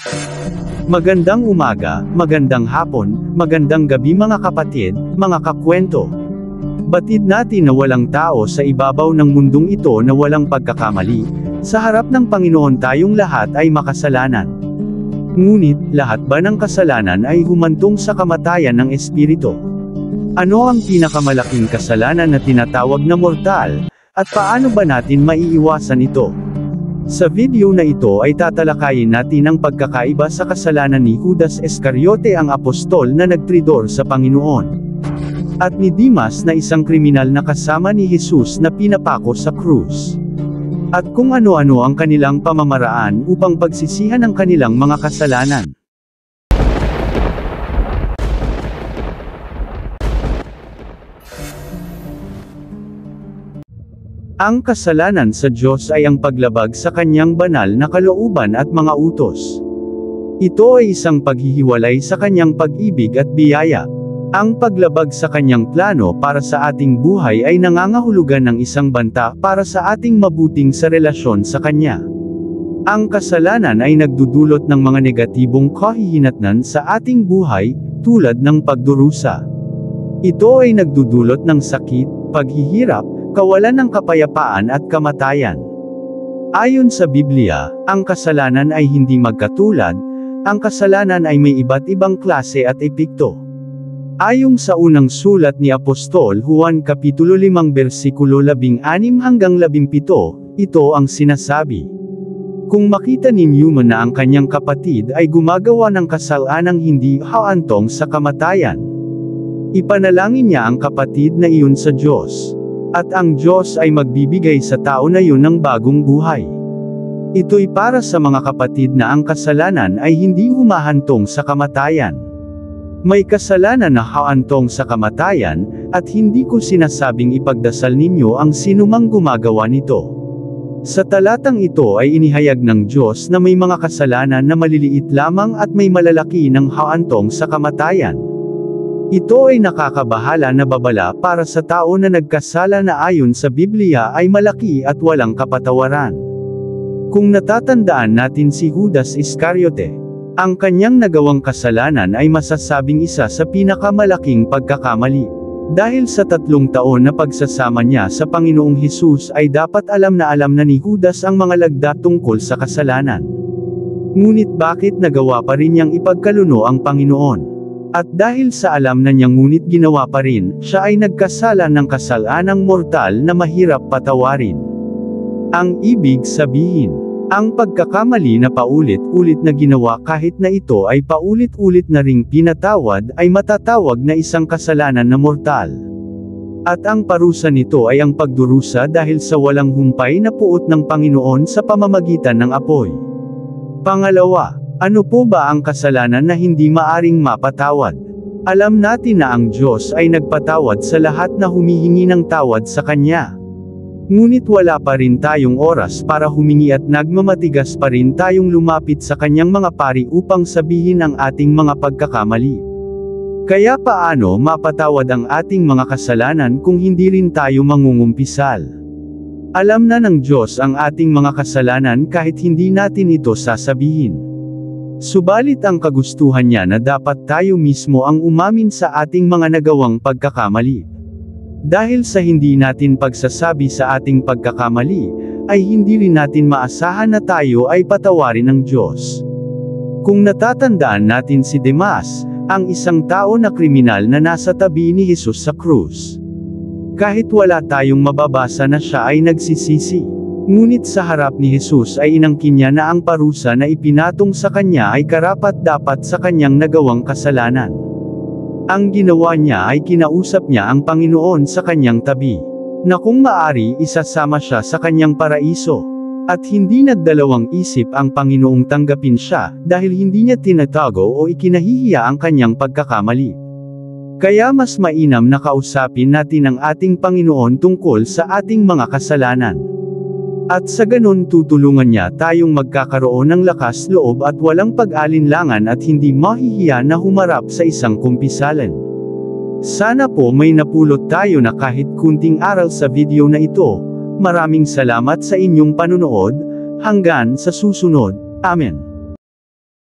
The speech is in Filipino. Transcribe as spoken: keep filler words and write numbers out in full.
Magandang umaga, magandang hapon, magandang gabi mga kapatid, mga kakwento. Batid natin na walang tao sa ibabaw ng mundong ito na walang pagkakamali. Sa harap ng Panginoon tayong lahat ay makasalanan. Ngunit, lahat ba ng kasalanan ay humantong sa kamatayan ng espiritu? Ano ang pinakamalaking kasalanan na tinatawag na mortal, at paano ba natin maiiwasan ito? Sa video na ito ay tatalakayin natin ang pagkakaiba sa kasalanan ni Judas Iscariote, ang apostol na nagtridor sa Panginoon, at ni Dimas na isang kriminal na kasama ni Jesus na pinapako sa krus. At kung ano-ano ang kanilang pamamaraan upang pagsisihan ang kanilang mga kasalanan. Ang kasalanan sa Diyos ay ang paglabag sa kanyang banal na kalooban at mga utos. Ito ay isang paghihiwalay sa kanyang pag-ibig at biyaya. Ang paglabag sa kanyang plano para sa ating buhay ay nangangahulugan ng isang banta para sa ating mabuting sa relasyon sa kanya. Ang kasalanan ay nagdudulot ng mga negatibong kahihinatnan sa ating buhay, tulad ng pagdurusa. Ito ay nagdudulot ng sakit, paghihirap, kawalan ng kapayapaan at kamatayan. Ayon sa Biblia, ang kasalanan ay hindi magkatulad. Ang kasalanan ay may iba't ibang klase at epekto. Ayon sa unang sulat ni Apostol Juan Kapitulo limang bersikulo labing anim hanggang labing pito, ito ang sinasabi. Kung makita ninyo man na ang kanyang kapatid ay gumagawa ng kasalanang hindi haantong sa kamatayan, ipanalangin niya ang kapatid na iyon sa Diyos. At ang Diyos ay magbibigay sa tao na yun ng bagong buhay. Ito'y para sa mga kapatid na ang kasalanan ay hindi humahantong sa kamatayan. May kasalanan na haantong sa kamatayan, at hindi ko sinasabing ipagdasal ninyo ang sinumang gumagawa nito. Sa talatang ito ay inihayag ng Diyos na may mga kasalanan na maliliit lamang at may malalaki ng haantong sa kamatayan. Ito ay nakakabahala na babala para sa tao na nagkasala na ayon sa Biblia ay malaki at walang kapatawaran. Kung natatandaan natin si Judas Iscariote, ang kanyang nagawang kasalanan ay masasabing isa sa pinakamalaking pagkakamali. Dahil sa tatlong taon na pagsasama niya sa Panginoong Hesus ay dapat alam na alam na ni Judas ang mga lagda tungkol sa kasalanan. Ngunit bakit nagawa pa rin niyang ipagkaluno ang Panginoon? At dahil sa alam na niyang ngunit ginawa pa rin, siya ay nagkasala ng kasalanang mortal na mahirap patawarin. Ang ibig sabihin, ang pagkakamali na paulit-ulit na ginawa kahit na ito ay paulit-ulit na ring pinatawad ay matatawag na isang kasalanan na mortal. At ang parusa nito ay ang pagdurusa dahil sa walang humpay na puot ng Panginoon sa pamamagitan ng apoy. Pangalawa, ano po ba ang kasalanan na hindi maaring mapatawad? Alam natin na ang Diyos ay nagpatawad sa lahat na humihingi ng tawad sa Kanya. Ngunit wala pa rin tayong oras para humingi at nagmamatigas pa rin tayong lumapit sa Kanyang mga pari upang sabihin ang ating mga pagkakamali. Kaya paano mapatawad ang ating mga kasalanan kung hindi rin tayo mangungumpisal? Alam na ng Diyos ang ating mga kasalanan kahit hindi natin ito sasabihin. Subalit ang kagustuhan niya na dapat tayo mismo ang umamin sa ating mga nagawang pagkakamali. Dahil sa hindi natin pagsasabi sa ating pagkakamali, ay hindi rin natin maasahan na tayo ay patawarin ng Diyos. Kung natatandaan natin si Dimas, ang isang tao na kriminal na nasa tabi ni Jesus sa krus. Kahit wala tayong mababasa na siya ay nagsisisi. Ngunit sa harap ni Jesus ay inangkin niya na ang parusa na ipinatong sa kanya ay karapat-dapat sa kanyang nagawang kasalanan. Ang ginawa niya ay kinausap niya ang Panginoon sa kanyang tabi, na kung maari isasama siya sa kanyang paraiso. At hindi nagdalawang isip ang Panginoong tanggapin siya, dahil hindi niya tinatago o ikinahihiya ang kanyang pagkakamali. Kaya mas mainam na kausapin natin ang ating Panginoon tungkol sa ating mga kasalanan. At sa ganun tutulungan niya tayong magkakaroon ng lakas loob at walang pag-alinlangan at hindi mahihiya na humarap sa isang kumpisalan. Sana po may napulot tayo na kahit kunting aral sa video na ito. Maraming salamat sa inyong panunood. Hanggang sa susunod. Amen.